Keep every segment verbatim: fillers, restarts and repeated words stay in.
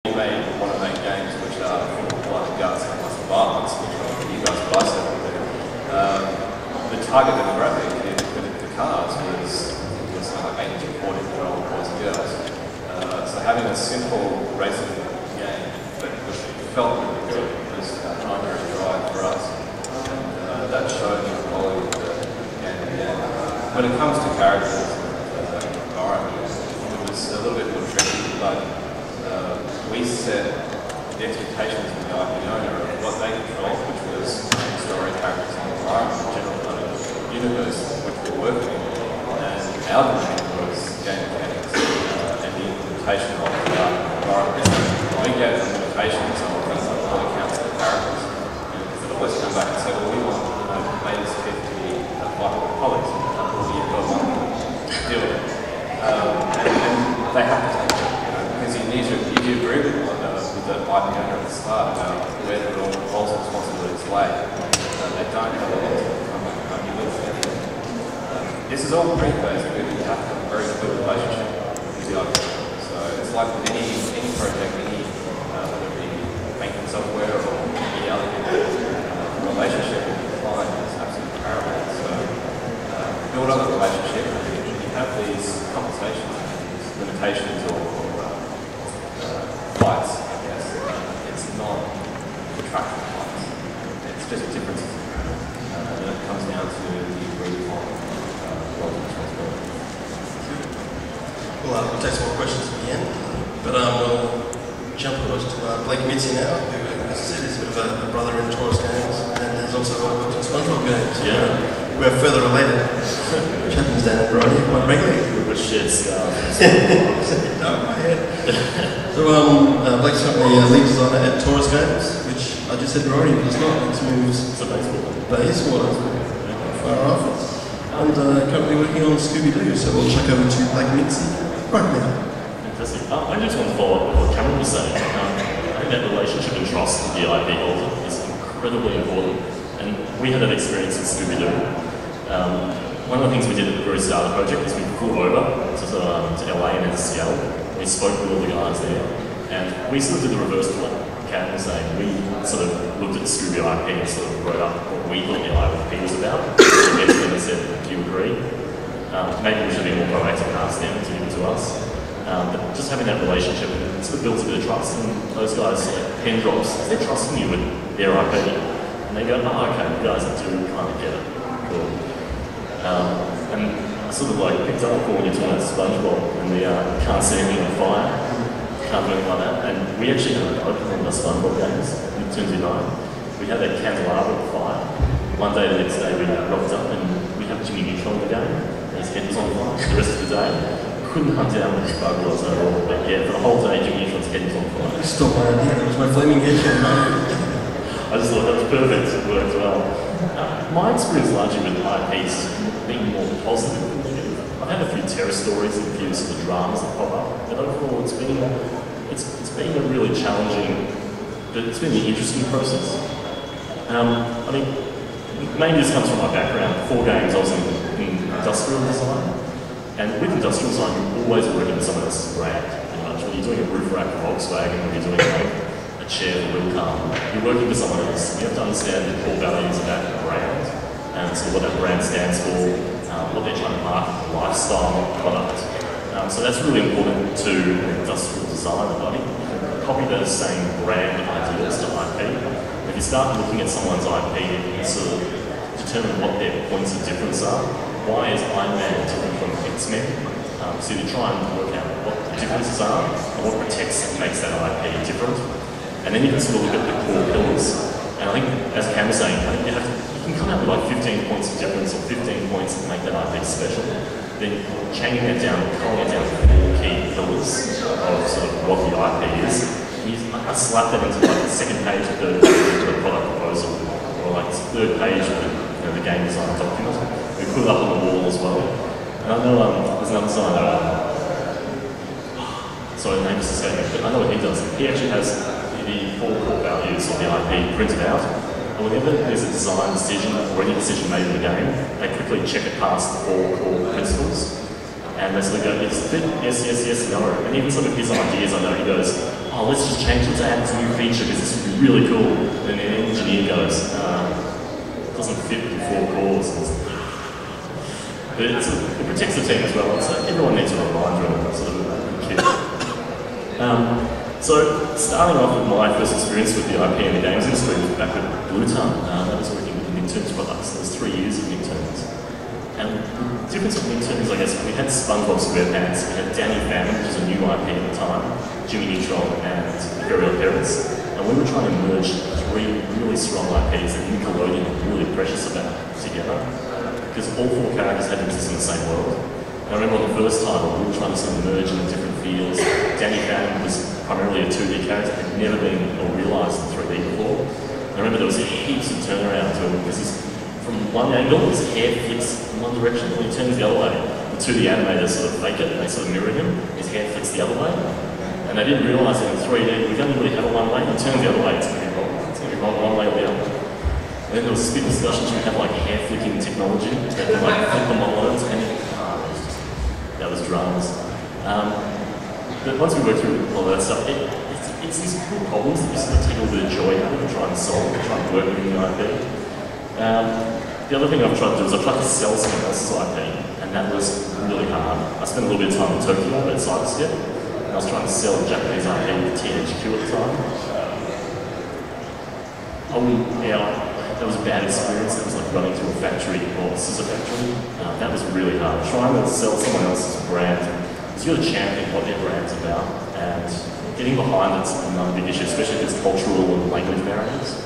You may want to make games which are full of blood and guts and lots of violence, which you guys buy stuff do. Um, the target demographic for the, the cars was, was like eighteen to fourteen year old boys and girls. Uh, so having a simple racing game that felt really good was a primary drive for us. And uh, that showed the quality of the game again. When it comes to characters and uh, environments, it was a little bit more tricky, but uh, we set the expectations of the I P owner of what they control, which was story, characters, and environment, general kind of universe which we're working in. And our domain was game mechanics uh, and the implementation of the environment. We gave them limitations on things like all accounts of the characters. And they'd always come back and say, well, we want you know, Mater's kid to be a fight with colleagues. Well, you've got one deal with it. Um, and, and they have to take it, you know, because you need to, if you agree with, uh, with the I P owner at the start about where the roles and responsibilities lay, uh, they don't have a lot to come back and home you with. Uh, this is all pre-phase, but you have to have a very good relationship with the I P owner. So it's like with any, any project, any, uh, whether it be banking software or any other uh, relationship with the client is absolutely paramount. So uh, build up a relationship and you have these conversations, these limitations or, or uh, uh, fights, I guess. Uh, it's not contractual fights. It's just differences. Uh, and it comes down to the agreed upon uh, roles and responsibility. Well, uh, we'll take some more questions at the end, but um, we'll jump across to uh, Blake Mizzi now, who, as I said, is a bit of a, a brother in Torus games, and has also worked in SpongeBob games. Yeah. We're further related, which happens down at Brody quite regularly. We've got shared scars. No, my head. So, um, uh, Blake's currently uh, lead designer at Torus Games, which I just said Brody, but it's not. It's moves. It's a baseball. Baseball. Far off. And uh, currently working on Scooby-Doo, so we'll check over to Blake Mizzi right now. Fantastic. Uh, I just want to follow up with what Cameron was saying. Um, I think that relationship and trust with the I P holder is incredibly important. And we had that experience in Scooby-Doo. Um, one of the things we did at the very start of the project is we flew over to, um, to L A and then to Seattle. We spoke with all the guys there. And we sort of did the reverse to what Cam was saying. We sort of looked at the Scooby I P and sort of wrote up what we thought the I P was about. We went to them and said, do you agree? Um, maybe we should be more proactive and ask them to give it to us. Um, but just having that relationship, it sort of builds a bit of trust. And those guys, like pen drops, they're trusting you with their I P. And they go, oh, okay, you guys do kind of get it. Cool. Um, and I sort of like picked up when you're talking about SpongeBob and the uh, can't see anything on fire, can't do anything like that. And we actually had an opening of SpongeBob games in two thousand nine. We had that candelabra of fire. One day, the next day, we rocked up and we had Jimmy Neutron in the game. His head was on fire the rest of the day. Couldn't hunt down what his bug was at all, but yeah, for the whole day, Jimmy Neutron's head was on fire. Stop my idea, that was my flaming head. I just thought that was perfect, it worked well. Uh, my experience largely with I Ps being more positive than negative. I've had a few terror stories and a few sort of dramas that pop up, but overall it's been, it's, it's been a really challenging, but it's been an interesting process. Um, I mean, maybe this comes from my background. Four games I was in, in industrial design, and with industrial design you're always working with someone else's brand, pretty much. When you're doing a roof rack for Volkswagen, when you're doing like, chair for Wilcom, you're working with someone else. You have to understand the core values of that brand and so what that brand stands for, um, what they're trying to market, lifestyle, product. Um, so that's really important to industrial design. I think you can copy those same brand ideas to I P. If you start looking at someone's I P, you can sort of determine what their points of difference are. Why is Iron Man different from X-Men? Um, so you try and work out what the differences are and what protects and makes that I P different. And then you can sort of look at the core pillars. And I think, as Cam was saying, I think you, have to, you can come out with like fifteen points of difference or fifteen points that make that I P special. Then chaining that down, calling it down to four key pillars of sort of what the I P is. And you I slap that into like the second page of the, the product proposal, or like the third page of the, you know, the game design document. We put it up on the wall as well. And I know um, there's another designer, um, sorry, the name is escaping, but I know what he does. He actually has the four core values of the I P printed out, and whenever there's a design decision or any decision made in the game, they quickly check it past the four core principles, and they sort of go, it's a bit yes, yes, yes, no, and even some of his ideas, I know he goes, oh oh, let's just change it to add this new feature because this would be really cool. And then the engineer goes, um, it doesn't fit with four cores. But it's a, it protects the team as well. So everyone needs a reminder of sort of a kit. Um, so starting off with my first experience with the I P in the games industry was back with Bluetooth. Uh, that was working with the Nicktoons products. There was three years of Nicktoons. And the difference of Nicktoons, I guess, we had SpongeBob SquarePants, we had Danny Phantom, which was a new I P at the time, Jimmy Neutron, and Imperial Parents. And we were trying to merge three really strong I Ps that Nickelodeon were really precious about together, because all four characters had to exist in the same world. And I remember on the first title, we were trying to sort of merge into different fields. Danny Phantom was primarily a two D character, had never been or realised in three D before. And I remember there was heaps of turnaround to it, because he's, from one angle, his hair flicks in one direction, when he turns the other way, the two D animators sort of fake it, and they sort of mirror him, his hair flicks the other way. And they didn't realise that in three D, we don't really have it one way, he turns the other way, it's going to be wrong. It's going to be wrong one way or the other. And then there was this big discussion, should we have like hair flicking technology, that can like flip the models, and uh, it was just, that was dramas. Um, but once we worked through all that stuff, it, it's, it's these cool problems that you sort of take a little bit of joy out of and try and solve, and try and work with the I P. Um, the other thing I've tried to do is I've tried to sell someone else's I P, and that was really hard. I spent a little bit of time in Tokyo at Cyberstep, and I was trying to sell Japanese I P with T H Q at the time. I wouldn't, yeah, that was a bad experience. It was like running to a factory or a scissor factory. Uh, that was really hard. Trying to sell someone else's brand, because you've got to champion what their brand's about, and getting behind it's another big issue, especially if it's cultural and language barriers.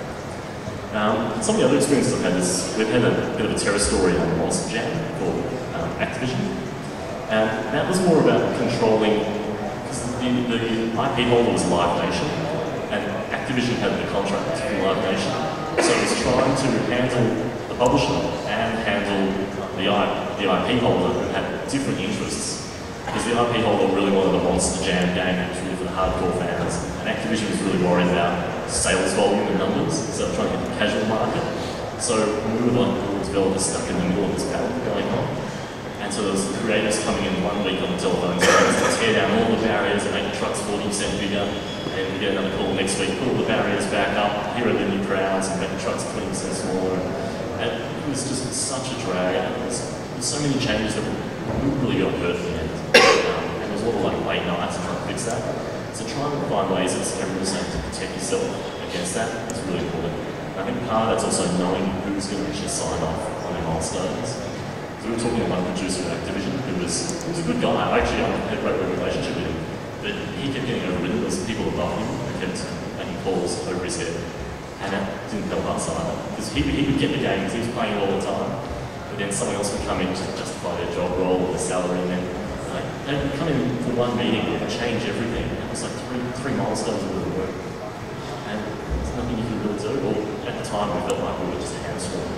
Um, some of the other experiences I've had is, we've had a bit of a terror story on Monster Jam called um, Activision. And that was more about controlling, because the, the I P holder was Live Nation, and Activision had the contract from Live Nation. So it was trying to handle the publisher and handle the, I, the I P holder who had different interests. Because the I P holder really wanted a Monster Jam game, which was really for the hardcore fans, and Activision was really worried about sales volume and numbers, so trying to hit the casual market. So we were like little developers stuck in the middle of this battle going on. And so there was the creators coming in one week on the telephone screens to tear down all the barriers and make the trucks forty percent bigger. And we get another call next week, pull the barriers back up, here are the new crowds, and make the trucks twenty percent smaller. And it was just such a drag. There was, there was so many changes that we really got hurt in the end. Um, and there was a lot of like late nights to try to fix that. So trying to find ways as everyone was saying to protect yourself against that is really important. And I think part of that's also knowing who's going to actually sign off on their milestones. So we were talking to one producer at Activision who was, he was a good guy. I actually I had a great relationship with him. But he kept getting overridden. There was people above him who kept making calls over his head. And that didn't help us either. Because he, he would get the game because he was playing it all the time. But then someone else would come in to justify their job role or their salary, and then like, they would come in for one meeting and change everything. It was like three, three milestones worth of work. And there's nothing you could really do. Or at the time we felt like we were just hamstrung.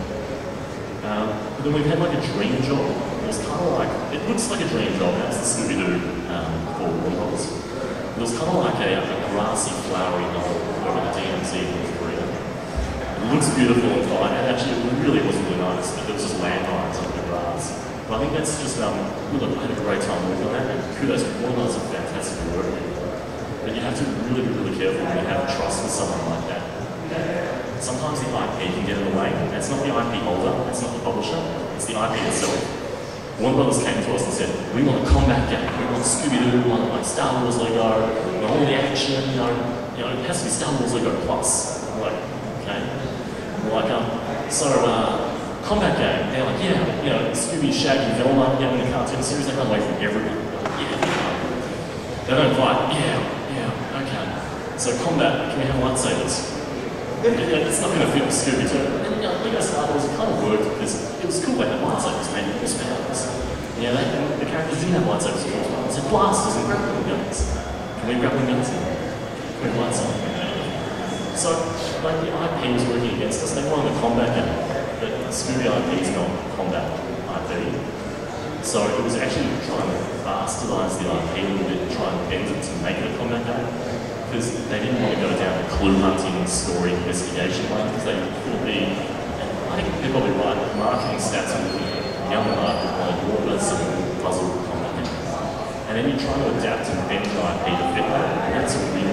Um, but then we've had like a dream job. It was kind of like, it looks like a dream job. That's the Scooby-Doo um, called Warhols. It was kind of like a, a grassy, flowery novel over the D M Z in Korea. It looks beautiful and fine, and actually it really was really nice, but there was just landmines over the grass. But I think that's just, um, look, I had a great time working on that, and kudos, Warhols are fantastic work. But you have to really be really careful when you have trust with someone like that. Sometimes the I P can get in the way. It's not the I P holder, it's not the publisher, it's the I P itself. Warner Brothers came to us and said, we want a combat game, we want Scooby-Doo, we want like Star Wars Lego, we want all the action, you know, you know, it has to be Star Wars Lego plus. I'm like, okay. We're like, um, so, uh, combat game. They're like, yeah, you know, Scooby, Shaggy, Velma, yeah, in the cartoon series, they run away from everyone. Like, yeah, yeah. They don't fight, yeah, yeah, okay. So combat, can we have lightsabers? Yeah, it's not going to fit with Scooby too. And you know, Lego Star Wars, it kind of worked because it was cool they had lightsabers, maybe it was powers. Yeah, they, the characters didn't have lightsabers at all. They said blasters and grappling guns. Can we have grappling guns? Can we have lightsabers? So, like the I P was working against us. They wanted a combat game, but Scooby I P is not combat I P. So it was actually trying to bastardize the I P a little bit and try and bend it to make it a combat game. Because they didn't want to go down the clue hunting, story, investigation line, because they could be, and I think they're probably right, marketing stats with the younger market wanted more of a simple puzzle combat game. And and then you're trying to adapt and bend your I P to fit that, and that's a really